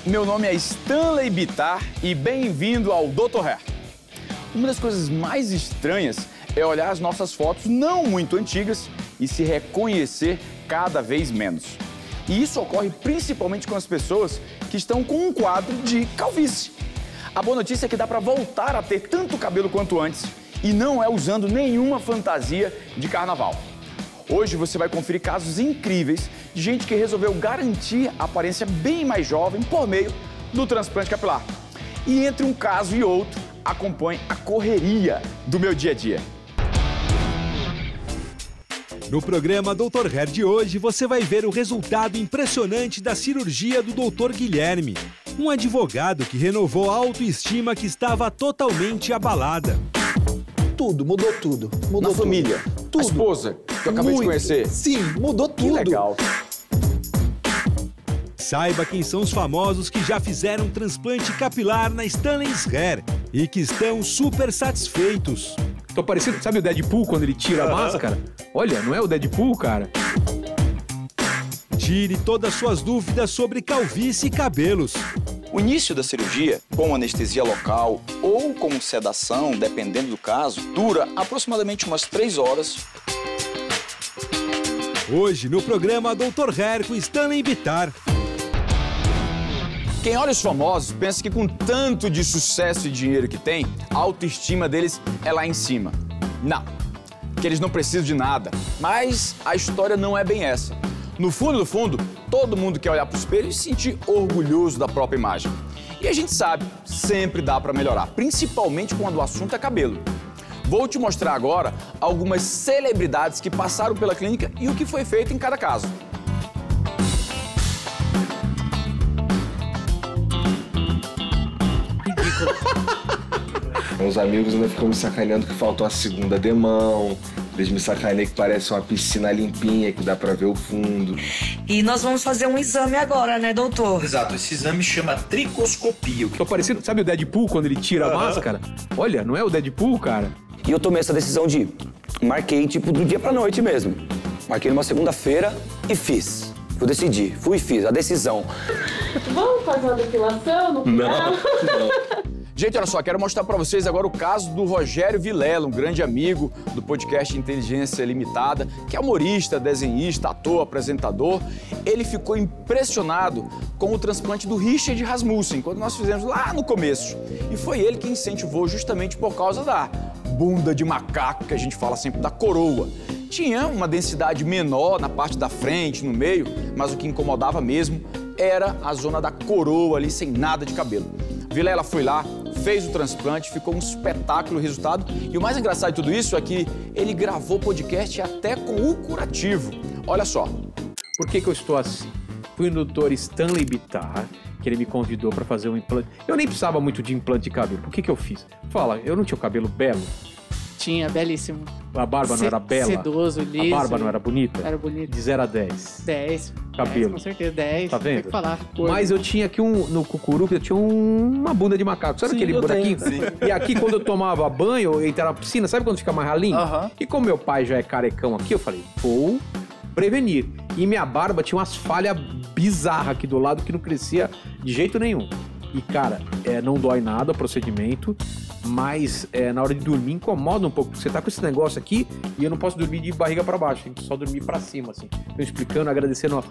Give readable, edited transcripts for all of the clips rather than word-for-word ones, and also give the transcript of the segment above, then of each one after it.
meu nome é Stanley Bittar e bem-vindo ao Dr. Hair. Uma das coisas mais estranhas é olhar as nossas fotos não muito antigas e se reconhecer cada vez menos. E isso ocorre principalmente com as pessoas que estão com um quadro de calvície. A boa notícia é que dá para voltar a ter tanto cabelo quanto antes e não é usando nenhuma fantasia de carnaval. Hoje você vai conferir casos incríveis de gente que resolveu garantir a aparência bem mais jovem por meio do transplante capilar. E entre um caso e outro, acompanhe a correria do meu dia a dia. No programa Dr. Hair de hoje, você vai ver o resultado impressionante da cirurgia do Dr. Guilherme, um advogado que renovou a autoestima que estava totalmente abalada. Tudo, mudou tudo. Na família, tudo. A esposa, que eu acabei de conhecer. Sim, mudou tudo. Que legal. Saiba quem são os famosos que já fizeram um transplante capilar na Stanley's Hair e que estão super satisfeitos. Tô parecendo, sabe o Deadpool quando ele tira a máscara? Olha, não é o Deadpool, cara? Tire todas as suas dúvidas sobre calvície e cabelos. O início da cirurgia, com anestesia local ou com sedação, dependendo do caso, dura aproximadamente umas 3 horas. Hoje, no programa Dr. Hair com Stanley Bittar. Quem olha os famosos pensa que com tanto de sucesso e dinheiro que tem, a autoestima deles é lá em cima. Não, que eles não precisam de nada. Mas a história não é bem essa. No fundo, todo mundo quer olhar para o espelho e se sentir orgulhoso da própria imagem. E a gente sabe, sempre dá para melhorar, principalmente quando o assunto é cabelo. Vou te mostrar agora algumas celebridades que passaram pela clínica e o que foi feito em cada caso. Meus amigos ainda ficam me sacaneando que faltou a segunda demão. Eles me sacaneiam que parece uma piscina limpinha, que dá pra ver o fundo. E nós vamos fazer um exame agora, né, doutor? Exato, esse exame chama tricoscopia. Tô parecendo, sabe o Deadpool quando ele tira a máscara? Olha, não é o Deadpool, cara? E eu tomei essa decisão de... Marquei, tipo, do dia pra noite mesmo. Marquei numa segunda-feira e fiz. Eu decidi, fui e fiz a decisão. Vamos fazer uma depilação no final? Não. Gente, olha só, quero mostrar para vocês agora o caso do Rogério Vilela, um grande amigo do podcast Inteligência Limitada, que é humorista, desenhista, ator, apresentador. Ele ficou impressionado com o transplante do Richard Rasmussen, quando nós fizemos lá no começo. E foi ele que incentivou justamente por causa da bunda de macaco, que a gente fala sempre, da coroa. Tinha uma densidade menor na parte da frente, no meio, mas o que incomodava mesmo era a zona da coroa ali, sem nada de cabelo. Vilela foi lá, fez o transplante, ficou um espetáculo o resultado. E o mais engraçado de tudo isso é que ele gravou podcast até com o curativo. Olha só. Por que eu estou assim? Fui no Dr. Stanley Bittar, que ele me convidou para fazer um implante. Eu nem precisava muito de implante de cabelo. Por que eu fiz? Fala, eu não tinha o cabelo belo? Tinha, belíssimo. A barba não era bela? Sedoso, liso. A barba não era bonita? Era bonita. De 0 a 10. 10. Cabelo. 10, com certeza, 10. Tá vendo? Tem que falar. Mas eu tinha aqui no cucuruco, eu tinha uma bunda de macaco. Sabe aquele buraquinho? E aqui, quando eu tomava banho, eu entrava na piscina, sabe quando fica mais ralinho? E como meu pai já é carecão aqui, eu falei, vou prevenir. E minha barba tinha umas falhas bizarras aqui do lado que não crescia de jeito nenhum. E, cara, não dói nada o procedimento, mas na hora de dormir incomoda um pouco. Você tá com esse negócio aqui e eu não posso dormir de barriga pra baixo, tem que só dormir pra cima, assim. Tô explicando, agradecendo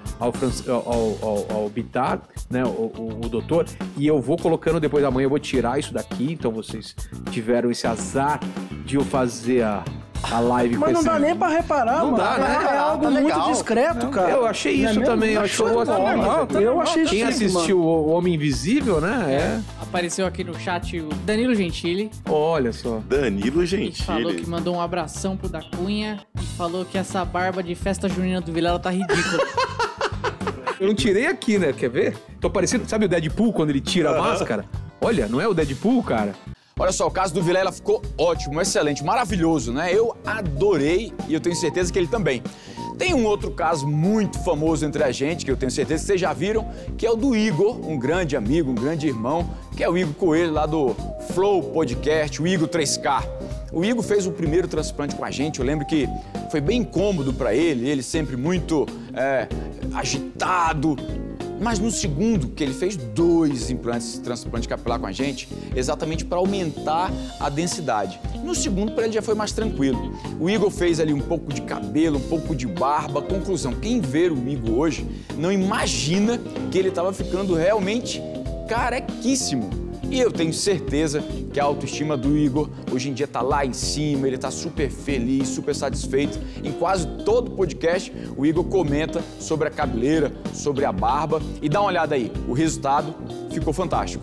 ao Bittar, né, o doutor, e eu vou colocando depois da manhã, eu vou tirar isso daqui, então vocês tiveram esse azar de eu fazer a live com Mas não esse... dá nem pra reparar, não mano. Dá, né? É algo muito discreto, cara. Eu achei isso também. Eu achei Quem assistiu O Homem Invisível, né? Apareceu aqui no chat o Danilo Gentili. Olha só. Danilo Gentili. E falou que mandou um abração pro da Cunha e falou que essa barba de festa junina do Vilela tá ridícula. Eu não tirei aqui, né? Quer ver? Tô parecendo... Sabe o Deadpool quando ele tira a máscara? Olha, não é o Deadpool, cara? Olha só, o caso do Vilela ficou ótimo, excelente, maravilhoso, né? Eu adorei e eu tenho certeza que ele também. Tem um outro caso muito famoso entre a gente, que eu tenho certeza que vocês já viram, que é o do Igor, um grande amigo, um grande irmão, que é o Igor Coelho, lá do Flow Podcast, o Igor 3K. O Igor fez o primeiro transplante com a gente, eu lembro que foi bem incômodo para ele sempre muito agitado. Mas no segundo, que ele fez 2 implantes de transplante capilar com a gente, exatamente para aumentar a densidade. No segundo, para ele já foi mais tranquilo. O Igor fez ali um pouco de cabelo, um pouco de barba. Conclusão, quem vê o Igor hoje não imagina que ele estava ficando realmente carequíssimo. E eu tenho certeza que a autoestima do Igor hoje em dia está lá em cima, ele está super feliz, super satisfeito. Em quase todo podcast, o Igor comenta sobre a cabeleira, sobre a barba. E dá uma olhada aí, o resultado ficou fantástico.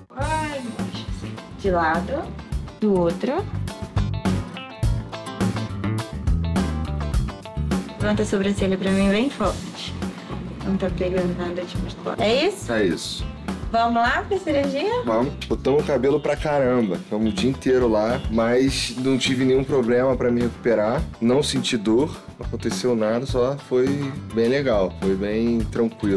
De lado, do outro. Levanta a sobrancelha pra mim bem forte. Não tá pegando nada de musculação. É isso? É isso. Vamos lá pra cirurgia? Vamos. Botamos o cabelo pra caramba. Ficamos o dia inteiro lá, mas não tive nenhum problema pra me recuperar. Não senti dor, não aconteceu nada, só foi bem legal, foi bem tranquilo.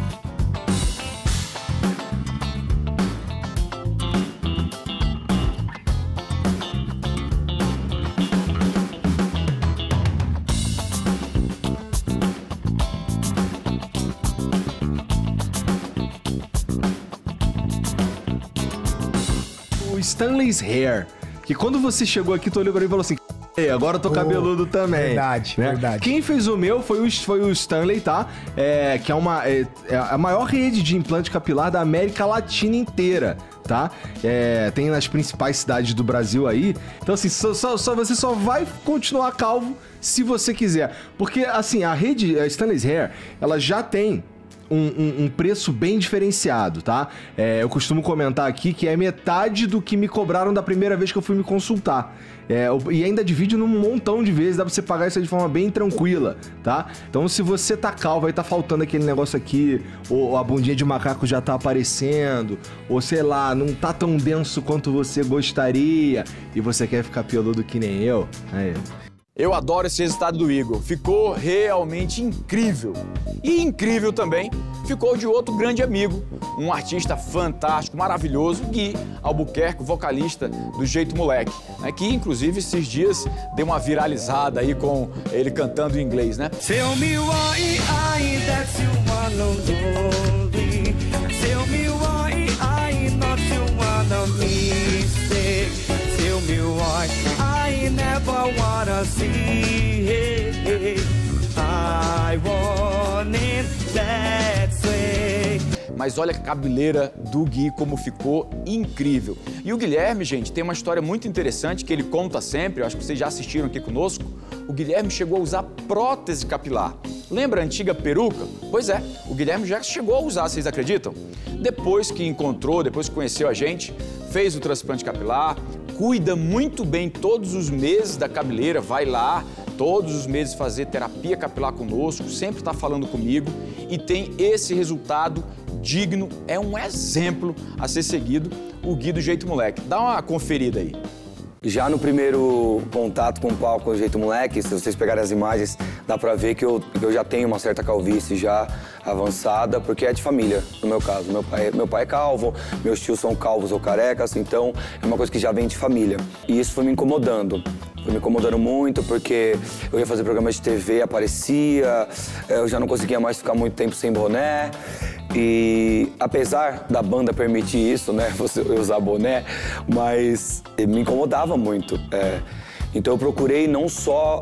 Stanley's Hair, que quando você chegou aqui, tu olhou pra mim e falou assim, agora eu tô cabeludo também. Verdade, né? verdade. Quem fez o meu foi o Stanley, tá? Que é a maior rede de implante capilar da América Latina inteira, tá? Tem nas principais cidades do Brasil aí. Então, assim, você só vai continuar calvo se você quiser. Porque, assim, a Stanley's Hair, ela já tem um preço bem diferenciado, tá? Eu costumo comentar aqui que é metade do que me cobraram da primeira vez que eu fui me consultar. E ainda divide num montão de vezes, dá pra você pagar isso de forma bem tranquila, tá? Então, se você tá calvo, aí tá faltando aquele negócio aqui, ou a bundinha de macaco já tá aparecendo, ou sei lá, não tá tão denso quanto você gostaria, e você quer ficar peludo que nem eu, aí... Eu adoro esse resultado do Igor, ficou realmente incrível. E incrível também ficou de outro grande amigo, um artista fantástico, maravilhoso, Gui Albuquerque, vocalista do Jeito Moleque, né, que inclusive esses dias deu uma viralizada aí com ele cantando em inglês, né? Tell me why that you wanna lonely. Tell me why not you wanna mistake. Tell me why I never wanna see. I want it that way. Mas olha a cabeleira do Gui como ficou incrível. E o Guilherme, gente, tem uma história muito interessante que ele conta sempre, eu acho que vocês já assistiram aqui conosco. O Guilherme chegou a usar prótese capilar. Lembra a antiga peruca? Pois é, o Guilherme já chegou a usar, vocês acreditam? Depois que conheceu a gente, fez o transplante capilar, cuida muito bem todos os meses da cabeleira, vai lá todos os meses fazer terapia capilar conosco, sempre está falando comigo e tem esse resultado digno, é um exemplo a ser seguido, o Gui do Jeito Moleque. Dá uma conferida aí. Já no primeiro contato com o palco do Jeito Moleque, se vocês pegarem as imagens, dá pra ver que eu já tenho uma certa calvície já avançada, porque é de família, no meu caso. Meu pai é calvo, meus tios são calvos ou carecas, então é uma coisa que já vem de família. E isso foi me incomodando. Foi me incomodando muito, porque eu ia fazer programa de TV, aparecia, eu já não conseguia mais ficar muito tempo sem boné. E apesar da banda permitir isso, né, você usar boné, mas me incomodava muito. Então eu procurei não só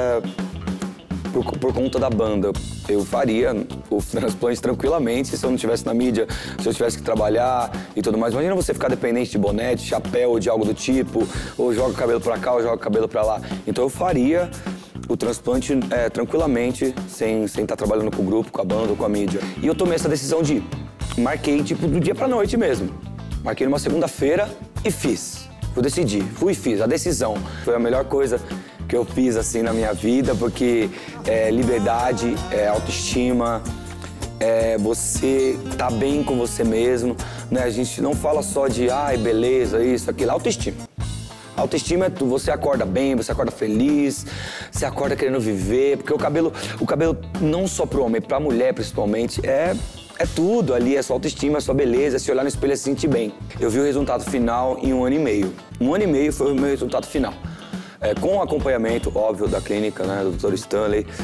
por conta da banda. Eu faria o transplante tranquilamente se eu não estivesse na mídia, se eu tivesse que trabalhar e tudo mais. Imagina você ficar dependente de boné, de chapéu, de algo do tipo, ou joga o cabelo pra cá, ou joga o cabelo pra lá. Então eu faria o transplante tranquilamente, sem estar trabalhando com o grupo, com a banda ou com a mídia. E eu tomei essa decisão marquei tipo do dia pra noite mesmo. Marquei numa segunda-feira e fiz. Eu decidi, fui e fiz. A decisão foi a melhor coisa que eu fiz assim na minha vida, porque liberdade, autoestima, você tá bem com você mesmo, né? A gente não fala só de beleza, isso, aquilo, autoestima. Autoestima é você acorda bem, você acorda feliz, você acorda querendo viver, porque o cabelo não só pro homem, pra mulher principalmente, é tudo ali, é sua autoestima, é sua beleza, é se olhar no espelho e se sentir bem. Eu vi o resultado final em 1 ano e meio. 1 ano e meio foi o meu resultado final. Com o acompanhamento, óbvio, da clínica, né, do Dr. Stanley.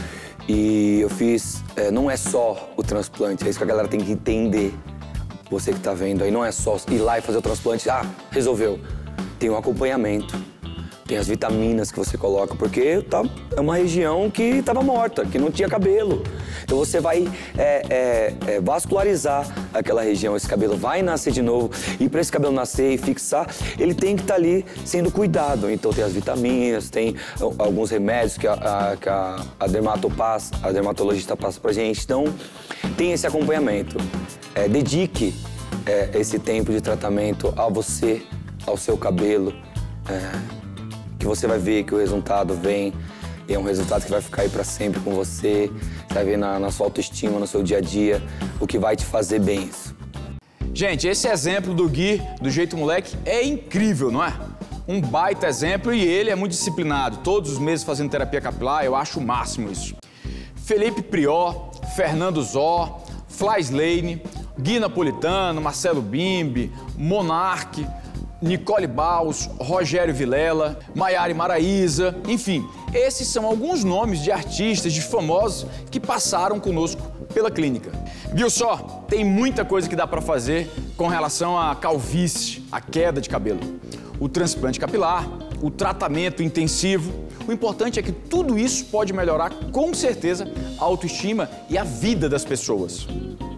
E eu fiz, não é só o transplante, é isso que a galera tem que entender. Você que tá vendo aí, não é só ir lá e fazer o transplante, resolveu. Tem um acompanhamento, tem as vitaminas que você coloca, porque é uma região que estava morta, que não tinha cabelo. Então você vai vascularizar aquela região, esse cabelo vai nascer de novo. E para esse cabelo nascer e fixar, ele tem que estar ali sendo cuidado. Então tem as vitaminas, tem alguns remédios que a dermatologista passa pra gente. Então tem esse acompanhamento. Dedique esse tempo de tratamento a você, ao seu cabelo, que você vai ver que o resultado vem, e é um resultado que vai ficar aí pra sempre com você, você vai ver na sua autoestima, no seu dia a dia, o que vai te fazer bem isso. Gente, esse exemplo do Gui, do Jeito Moleque, é incrível, não é? Um baita exemplo e ele é muito disciplinado, todos os meses fazendo terapia capilar, eu acho o máximo isso. Felipe Prior, Fernando Zó, Fly Lane, Gui Napolitano, Marcelo Bimbi, Monark, Nicole Baus, Rogério Vilela, Maiara Maraíza, enfim, esses são alguns nomes de artistas, de famosos que passaram conosco pela clínica. Viu só? Tem muita coisa que dá para fazer com relação à calvície, à queda de cabelo. O transplante capilar, o tratamento intensivo. O importante é que tudo isso pode melhorar, com certeza, a autoestima e a vida das pessoas.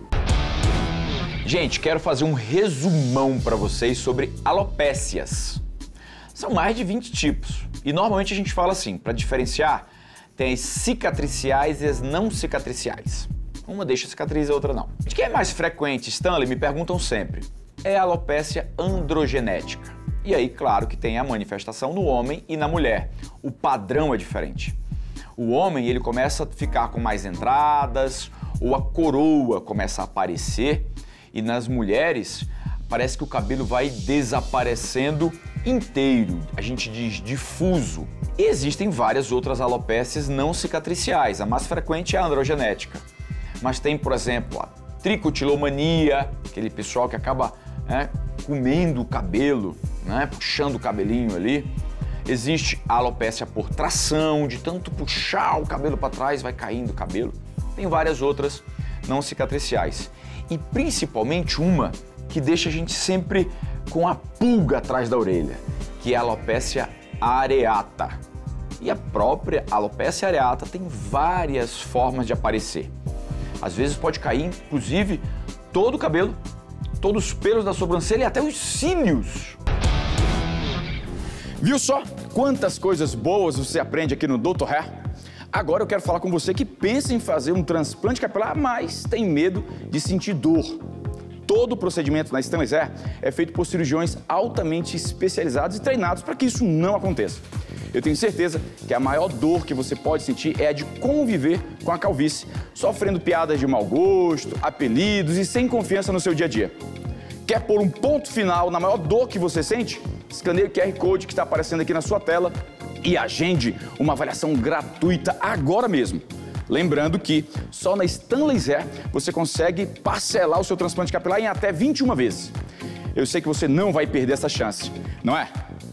Gente, quero fazer um resumão para vocês sobre alopécias. São mais de 20 tipos e normalmente a gente fala assim, para diferenciar, tem as cicatriciais e as não cicatriciais. Uma deixa cicatriz e a outra não. De que é mais frequente, Stanley, me perguntam sempre, é a alopécia androgenética. E aí, claro que tem a manifestação no homem e na mulher. O padrão é diferente. O homem, ele começa a ficar com mais entradas, ou a coroa começa a aparecer, e nas mulheres, parece que o cabelo vai desaparecendo inteiro, a gente diz difuso. E existem várias outras alopécias não cicatriciais, a mais frequente é a androgenética. Mas tem, por exemplo, a tricotilomania, aquele pessoal que acaba comendo o cabelo, puxando o cabelinho ali. Existe a alopécia por tração, de tanto puxar o cabelo para trás, vai caindo o cabelo. Tem várias outras não cicatriciais. E principalmente uma que deixa a gente sempre com a pulga atrás da orelha, que é a alopécia areata. E a própria alopécia areata tem várias formas de aparecer. Às vezes pode cair, inclusive, todo o cabelo, todos os pelos da sobrancelha e até os cílios. Viu só quantas coisas boas você aprende aqui no Dr. Hair? Agora eu quero falar com você que pensa em fazer um transplante capilar, mas tem medo de sentir dor. Todo o procedimento na Stanley Hair é feito por cirurgiões altamente especializados e treinados para que isso não aconteça. Eu tenho certeza que a maior dor que você pode sentir é a de conviver com a calvície, sofrendo piadas de mau gosto, apelidos e sem confiança no seu dia a dia. Quer pôr um ponto final na maior dor que você sente? Escaneie o QR Code que está aparecendo aqui na sua tela e agende uma avaliação gratuita agora mesmo. Lembrando que só na Stanley Hair você consegue parcelar o seu transplante capilar em até 21 vezes. Eu sei que você não vai perder essa chance, não é?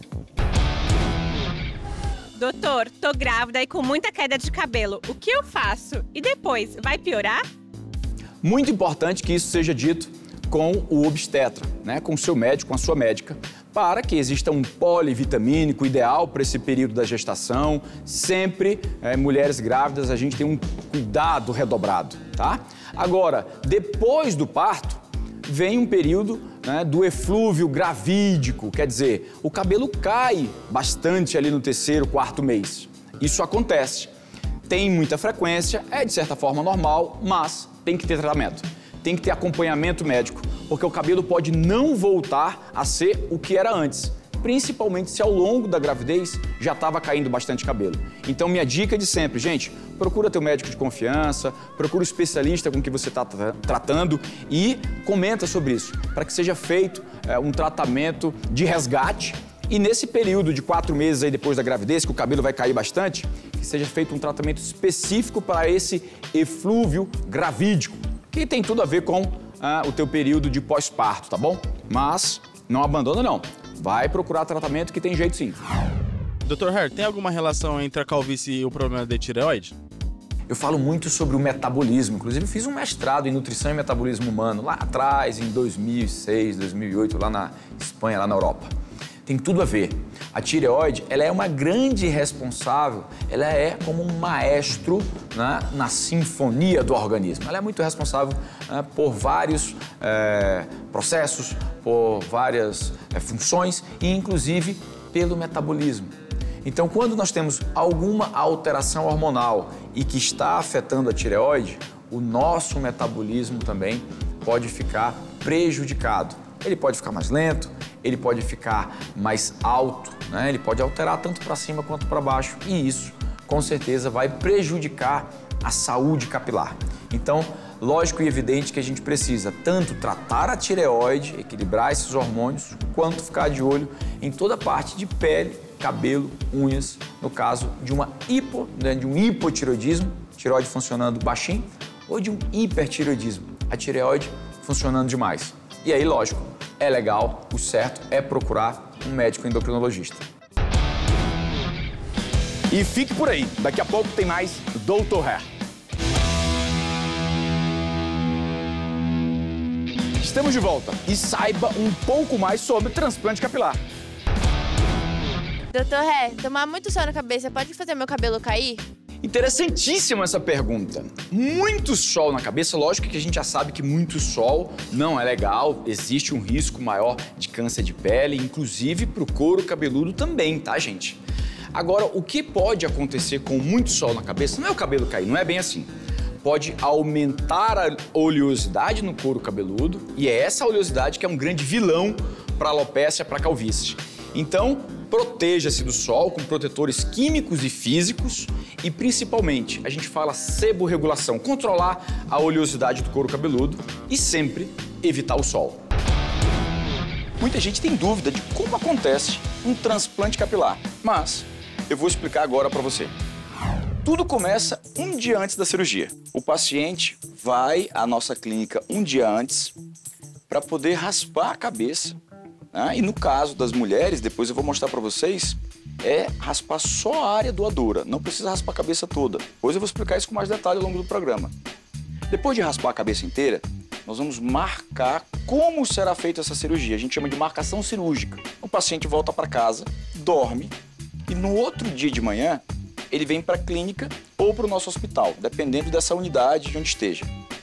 Doutor, tô grávida e com muita queda de cabelo. O que eu faço? E depois, vai piorar? Muito importante que isso seja dito com o obstetra, com o seu médico, com a sua médica, para que exista um polivitamínico ideal para esse período da gestação. Sempre, mulheres grávidas, a gente tem um cuidado redobrado, tá? Agora, depois do parto, vem um período do eflúvio gravídico, quer dizer, o cabelo cai bastante ali no terceiro, quarto mês. Isso acontece. Tem muita frequência, é de certa forma normal, mas tem que ter tratamento. Tem que ter acompanhamento médico, porque o cabelo pode não voltar a ser o que era antes, principalmente se ao longo da gravidez já estava caindo bastante cabelo. Então, minha dica de sempre, gente, procura teu médico de confiança, procura o especialista com que você está tratando e comenta sobre isso, para que seja feito um tratamento de resgate e nesse período de 4 meses aí depois da gravidez, que o cabelo vai cair bastante, que seja feito um tratamento específico para esse eflúvio gravídico, que tem tudo a ver com o teu período de pós-parto, tá bom? Mas não abandona não, vai procurar tratamento que tem jeito sim. Dr. Hair, tem alguma relação entre a calvície e o problema de tireoide? eu falo muito sobre o metabolismo. Inclusive, eu fiz um mestrado em nutrição e metabolismo humano lá atrás, em 2006, 2008, lá na Espanha, lá na Europa. Tem tudo a ver. A tireoide, ela é uma grande responsável, ela é como um maestro, né, na sinfonia do organismo. Ela é muito responsável, né, por vários processos, por várias funções e, inclusive, pelo metabolismo. Então, quando nós temos alguma alteração hormonal e que está afetando a tireoide, o nosso metabolismo também pode ficar prejudicado. Ele pode ficar mais lento, ele pode ficar mais alto, né? Ele pode alterar tanto para cima quanto para baixo e isso, com certeza, vai prejudicar a saúde capilar. Então, lógico e evidente que a gente precisa tanto tratar a tireoide, equilibrar esses hormônios, quanto ficar de olho em toda a parte de pele, cabelo, unhas, no caso de de um hipotireoidismo, tireoide funcionando baixinho, ou de um hipertireoidismo, a tireoide funcionando demais. E aí, lógico, é legal, o certo é procurar um médico endocrinologista. E fique por aí, daqui a pouco tem mais Dr. Hair. Estamos de volta e saiba um pouco mais sobre transplante capilar. Dr. Hair, tomar muito sol na cabeça pode fazer meu cabelo cair? Interessantíssima essa pergunta. Muito sol na cabeça, lógico que a gente já sabe que muito sol não é legal, existe um risco maior de câncer de pele, inclusive para o couro cabeludo também, tá, gente? Agora, o que pode acontecer com muito sol na cabeça não é o cabelo cair, não é bem assim. Pode aumentar a oleosidade no couro cabeludo e é essa oleosidade que é um grande vilão para a alopécia, para a calvície. Então, proteja-se do sol com protetores químicos e físicos e, principalmente, a gente fala seborregulação, controlar a oleosidade do couro cabeludo e sempre evitar o sol. Muita gente tem dúvida de como acontece um transplante capilar, mas eu vou explicar agora para você. Tudo começa um dia antes da cirurgia. O paciente vai à nossa clínica um dia antes para poder raspar a cabeça. E no caso das mulheres, depois eu vou mostrar para vocês, é raspar só a área doadora, não precisa raspar a cabeça toda. Depois eu vou explicar isso com mais detalhe ao longo do programa. Depois de raspar a cabeça inteira, nós vamos marcar como será feita essa cirurgia. A gente chama de marcação cirúrgica. O paciente volta para casa, dorme e no outro dia de manhã ele vem para a clínica ou para o nosso hospital, dependendo dessa unidade de onde esteja.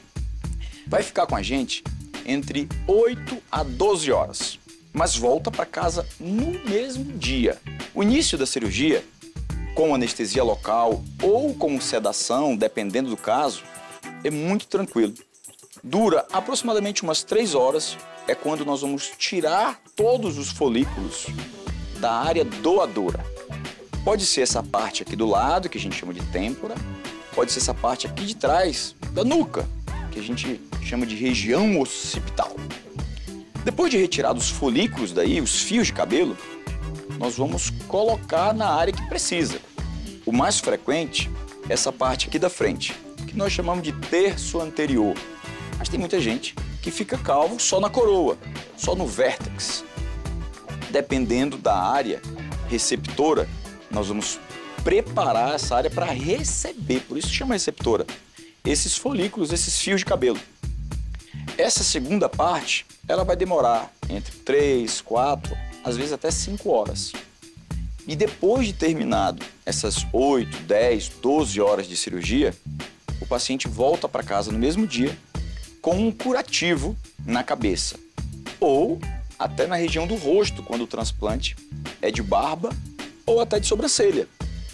Vai ficar com a gente entre 8 a 12 horas. Mas volta para casa no mesmo dia. O início da cirurgia, com anestesia local ou com sedação, dependendo do caso, é muito tranquilo. Dura aproximadamente umas 3 horas, é quando nós vamos tirar todos os folículos da área doadora. Pode ser essa parte aqui do lado, que a gente chama de têmpora, pode ser essa parte aqui de trás, da nuca, que a gente chama de região occipital. Depois de retirar os folículos daí, os fios de cabelo, nós vamos colocar na área que precisa. O mais frequente é essa parte aqui da frente, que nós chamamos de terço anterior. Mas tem muita gente que fica calvo só na coroa, só no vértex. Dependendo da área receptora, nós vamos preparar essa área para receber, por isso chama receptora, esses folículos, esses fios de cabelo. Essa segunda parte, ela vai demorar entre 3, 4, às vezes até 5 horas. E depois de terminado essas 8, 10, 12 horas de cirurgia, o paciente volta para casa no mesmo dia com um curativo na cabeça. Ou até na região do rosto, quando o transplante é de barba ou até de sobrancelha.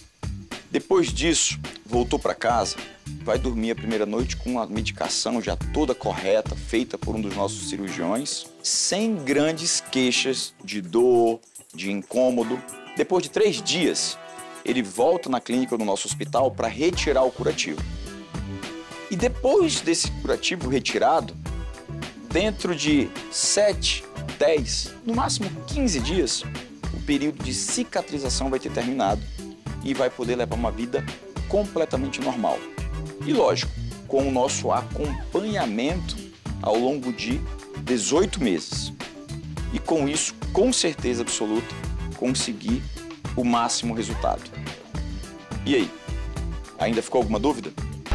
Depois disso, voltou para casa, vai dormir a primeira noite com a medicação já toda correta, feita por um dos nossos cirurgiões, sem grandes queixas de dor, de incômodo. Depois de 3 dias, ele volta na clínica do nosso hospital para retirar o curativo. E depois desse curativo retirado, dentro de 7, 10, no máximo 15 dias, o período de cicatrização vai ter terminado e vai poder levar uma vida completamente normal. E lógico, com o nosso acompanhamento ao longo de 18 meses. E com isso, com certeza absoluta, conseguir o máximo resultado. E aí, ainda ficou alguma dúvida?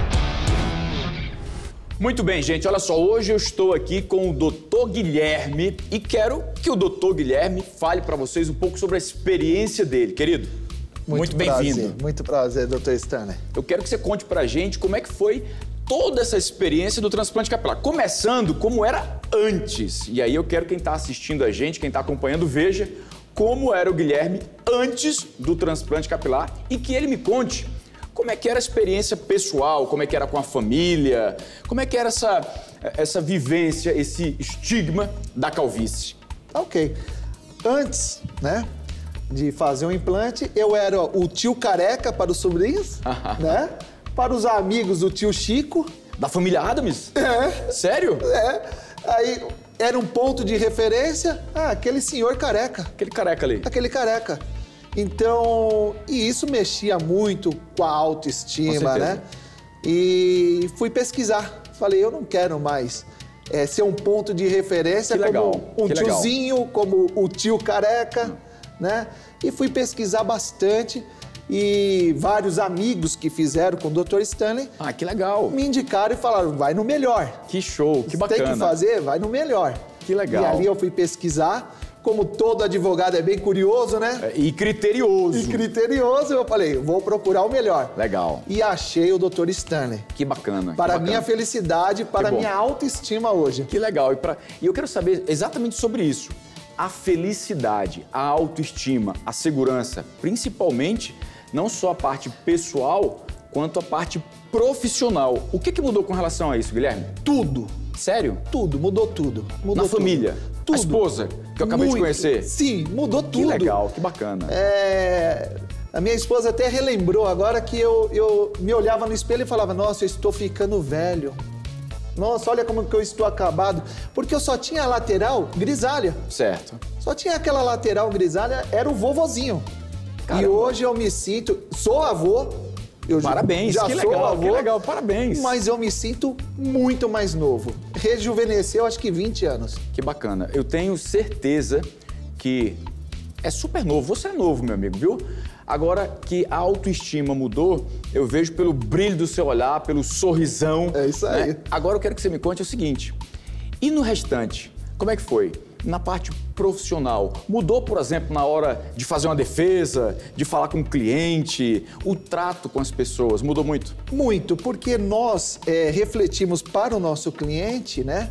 Muito bem, gente, olha só, hoje eu estou aqui com o Dr. Guilherme e quero que o Dr. Guilherme fale para vocês um pouco sobre a experiência dele, querido. Muito bem-vindo. Muito prazer, Dr. Stanley. Eu quero que você conte pra gente como é que foi toda essa experiência do transplante capilar, começando como era antes. E aí eu quero quem está assistindo a gente, quem está acompanhando, veja como era o Guilherme antes do transplante capilar e que ele me conte como é que era a experiência pessoal, como é que era com a família, como é que era essa vivência, esse estigma da calvície. Ok. Antes, né, de fazer um implante, eu era o tio careca para os sobrinhos, né? Para os amigos, o tio Chico. Da família Adams? É. Sério? É. Aí era um ponto de referência, aquele senhor careca. Aquele careca ali. Aquele careca. Então, e isso mexia muito com a autoestima, né? E fui pesquisar. Falei, eu não quero mais ser um ponto de referência como um tiozinho, como o tio careca, né? E fui pesquisar bastante e vários amigos que fizeram com o Dr. Stanley. Ah, que legal. Me indicaram e falaram, vai no melhor. Que show, que bacana. Tem que fazer, vai no melhor. Que legal. E ali eu fui pesquisar. Como todo advogado é bem curioso, né? E criterioso. E criterioso, eu falei, vou procurar o melhor. Legal. E achei o Dr. Stanley. Que bacana. Para a minha felicidade, para a minha autoestima hoje. Que legal. E eu quero saber exatamente sobre isso. A felicidade, a autoestima, a segurança, principalmente, não só a parte pessoal, quanto a parte profissional. O que mudou com relação a isso, Guilherme? Tudo. Sério? Tudo, mudou tudo. Mudou Na família? Tudo. A esposa, que eu acabei de conhecer? Sim, mudou tudo. Que legal, que bacana. A minha esposa até relembrou agora que eu me olhava no espelho e falava, nossa, eu estou ficando velho. Nossa, olha como que eu estou acabado. Porque eu só tinha a lateral grisalha. Certo. Só tinha aquela lateral grisalha, era o vovozinho. Caramba. E hoje eu me sinto... Sou avô. Parabéns, já que sou legal, avô, que legal, parabéns. Mas eu me sinto muito mais novo. Rejuvenesceu, acho que 20 anos. Que bacana. Eu tenho certeza que é super novo. Você é novo, meu amigo, viu? Agora que a autoestima mudou, eu vejo pelo brilho do seu olhar, pelo sorrisão. É isso aí. Né? Agora eu quero que você me conte o seguinte. E no restante, como é que foi? Na parte profissional, mudou, por exemplo, na hora de fazer uma defesa, de falar com o cliente, o trato com as pessoas, mudou muito? Muito, porque nós refletimos para o nosso cliente, né?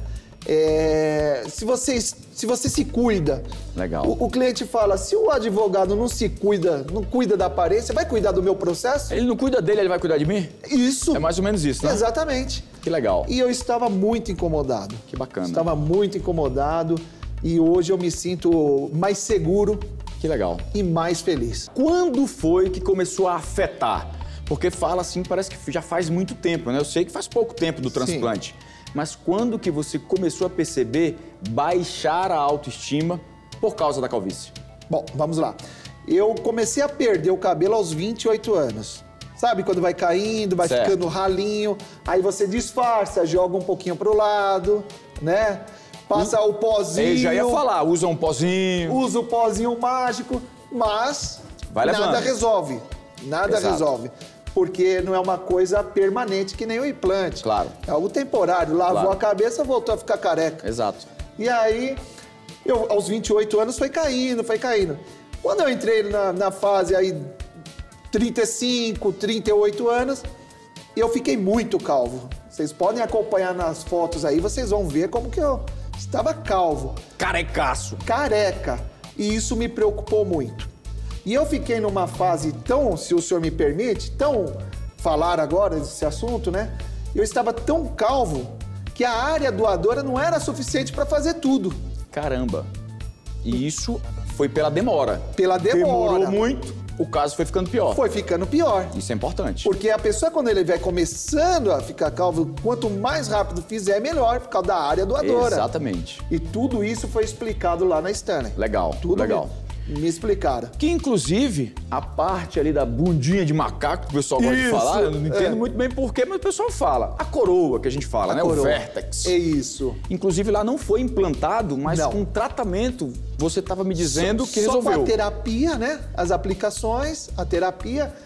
Se você se cuida. Legal. O cliente fala, se o advogado não se cuida, não cuida da aparência, vai cuidar do meu processo? Ele não cuida dele, ele vai cuidar de mim? Isso. É mais ou menos isso, né? Exatamente. Que legal. E eu estava muito incomodado. Que bacana. Estava muito incomodado. E hoje eu me sinto mais seguro. Que legal. E mais feliz. Quando foi que começou a afetar? Porque fala assim, parece que já faz muito tempo, né? Eu sei que faz pouco tempo do transplante. Sim. Mas quando que você começou a perceber baixar a autoestima por causa da calvície? Bom, vamos lá. Eu comecei a perder o cabelo aos 28 anos. Sabe, quando vai caindo, vai ficando ralinho, aí você disfarça, joga um pouquinho pro lado, né? Passa o pozinho. Eu já ia falar, usa um pozinho. Usa o pozinho mágico, mas nada resolve. Nada resolve. Porque não é uma coisa permanente que nem o implante. Claro. É algo temporário. Lavou a cabeça, voltou a ficar careca. Exato. E aí, eu aos 28 anos foi caindo, foi caindo. Quando eu entrei na fase aí 35, 38 anos, eu fiquei muito calvo. Vocês podem acompanhar nas fotos aí, vocês vão ver como que eu estava calvo. Carecaço. Careca. E isso me preocupou muito. E eu fiquei numa fase tão, se o senhor me permite, tão falar agora desse assunto, né? Eu estava tão calvo que a área doadora não era suficiente para fazer tudo. Caramba. E isso foi pela demora. Pela demora. Demorou muito, o caso foi ficando pior. Foi ficando pior. Isso é importante. Porque a pessoa, quando ele vai começando a ficar calvo, quanto mais rápido fizer, melhor, por causa da área doadora. Exatamente. E tudo isso foi explicado lá na Stanley. Legal, tudo legal. Me explicaram. Que, inclusive, a parte ali da bundinha de macaco, que o pessoal gosta de falar, eu não entendo muito bem porquê, mas o pessoal fala. A coroa que a gente fala, né? Coroa. O vértex. É isso. Inclusive, lá não foi implantado, mas com tratamento, você estava me dizendo que só resolveu. Com a terapia, né? As aplicações, a terapia,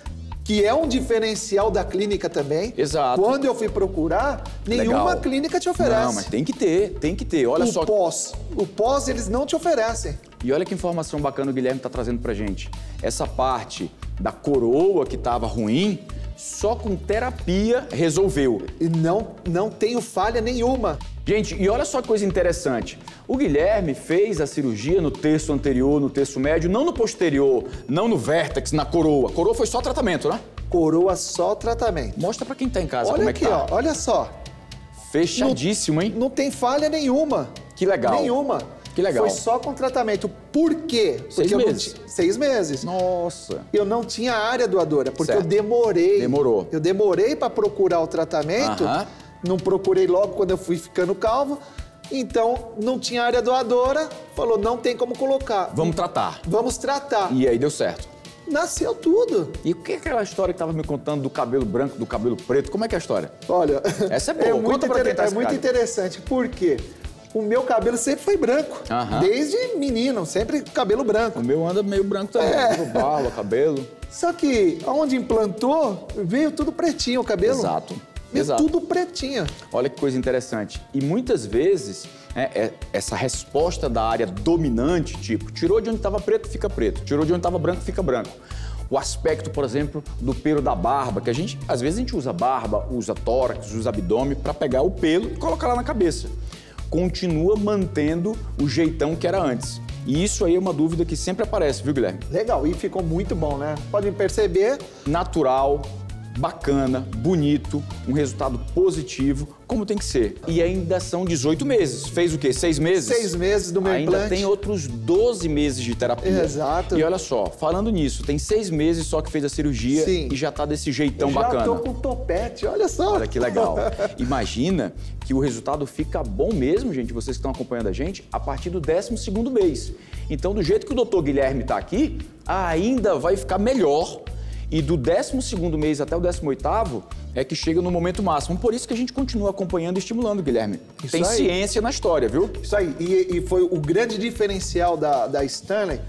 que é um diferencial da clínica também. Exato. Quando eu fui procurar, nenhuma clínica te oferece. Não, mas tem que ter. Olha só. O pós eles não te oferecem. E olha que informação bacana o Guilherme tá trazendo pra gente. Essa parte da coroa que tava ruim, só com terapia resolveu. E não tenho falha nenhuma. Gente, e olha só que coisa interessante. O Guilherme fez a cirurgia no terço anterior, no terço médio, não no posterior, não no vértex, na coroa. Coroa foi só tratamento, né? Coroa só tratamento. Mostra pra quem tá em casa olha como aqui, é que tá. Ó, olha só. Fechadíssimo, hein? Não tem falha nenhuma. Que legal. Nenhuma. Que legal. Foi só com tratamento. Por quê? Porque 6 meses. 6 meses. Nossa. Eu não tinha área doadora, porque certo. eu demorei. Demorou. Eu demorei para procurar o tratamento. Não procurei logo quando eu fui ficando calvo. Então, não tinha área doadora. Falou, não tem como colocar. Vamos tratar. Vamos tratar. E aí deu certo. Nasceu tudo. E o que é aquela história que tava me contando do cabelo branco, do cabelo preto? Como é que é a história? Olha, essa é boa. É muito interessante. Por quê? O meu cabelo sempre foi branco. Desde menino, sempre cabelo branco. O meu anda meio branco também. Barba, cabelo. Só que onde implantou, veio tudo pretinho o cabelo. Exato. Veio tudo pretinho. Olha que coisa interessante. E muitas vezes, essa resposta da área dominante, tipo, tirou de onde estava preto, fica preto. Tirou de onde estava branco, fica branco. O aspecto, por exemplo, do pelo da barba, que às vezes a gente usa barba, usa tórax, usa abdômen para pegar o pelo e colocar lá na cabeça. Continua mantendo o jeitão que era antes. E isso aí é uma dúvida que sempre aparece, viu, Guilherme? Legal, e ficou muito bom, né? Podem perceber. Natural, bacana, bonito, um resultado positivo, como tem que ser. E ainda são 18 meses. Fez o quê? 6 meses? 6 meses do meu implante. Ainda tem outros 12 meses de terapia. Exato. E olha só, falando nisso, tem 6 meses só que fez a cirurgia. Sim. E já tá desse jeitão bacana. Já tô com topete, olha só. Olha que legal. Imagina que o resultado fica bom mesmo, gente, vocês que estão acompanhando a gente, a partir do 12º mês. Então, do jeito que o doutor Guilherme tá aqui, ainda vai ficar melhor. E do 12º mês até o 18º é que chega no momento máximo. Por isso que a gente continua acompanhando e estimulando, Guilherme. Isso tem aí. Ciência na história, viu? Isso aí. E foi o grande diferencial da Stanley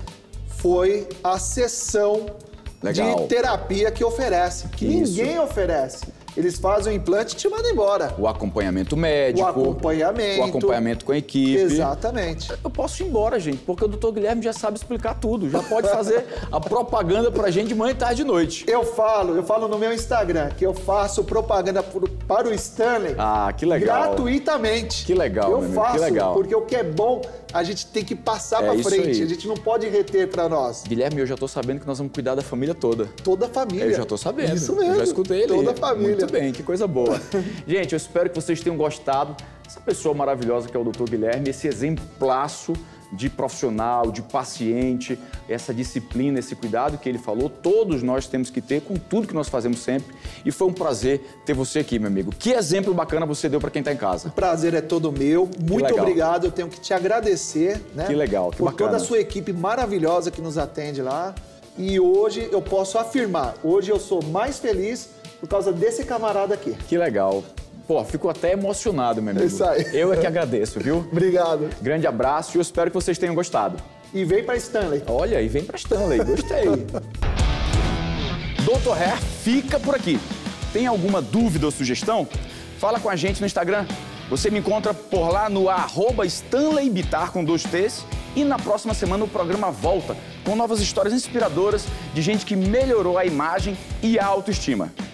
foi a sessão de terapia que oferece. Que ninguém oferece. Eles fazem o implante e te mandam embora. O acompanhamento médico. O acompanhamento com a equipe. Exatamente. Eu posso ir embora, gente, porque o doutor Guilherme já sabe explicar tudo. Já pode fazer a propaganda pra gente de manhã, tarde e noite. Eu falo no meu Instagram que eu faço propaganda para o Stanley. Ah, que legal. Gratuitamente. Que legal, eu meu amigo, faço, que legal. Porque o que é bom, a gente tem que passar pra frente. Aí. A gente não pode reter pra nós. Guilherme, eu já tô sabendo que nós vamos cuidar da família toda. Toda a família. Eu já tô sabendo. Isso mesmo. Eu já escutei ele. Toda a família. Muito bem, que coisa boa. Gente, eu espero que vocês tenham gostado. Essa pessoa maravilhosa que é o Dr. Guilherme, esse exemplaço de profissional, de paciente, essa disciplina, esse cuidado que ele falou, todos nós temos que ter com tudo que nós fazemos sempre. E foi um prazer ter você aqui, meu amigo. Que exemplo bacana você deu para quem está em casa. O prazer é todo meu. Muito obrigado. Eu tenho que te agradecer, né? Que legal, que por bacana. Toda a sua equipe maravilhosa que nos atende lá. E hoje eu posso afirmar, hoje eu sou mais feliz por causa desse camarada aqui. Que legal. Pô, fico até emocionado, meu amigo. Isso aí. Eu é que agradeço, viu? Obrigado. Grande abraço e eu espero que vocês tenham gostado. E vem pra Stanley. Olha, e vem pra Stanley. Gostei. Dr. Hair fica por aqui. Tem alguma dúvida ou sugestão? Fala com a gente no Instagram. Você me encontra por lá no @StanleyBittar com 2 T's. E na próxima semana o programa volta com novas histórias inspiradoras de gente que melhorou a imagem e a autoestima.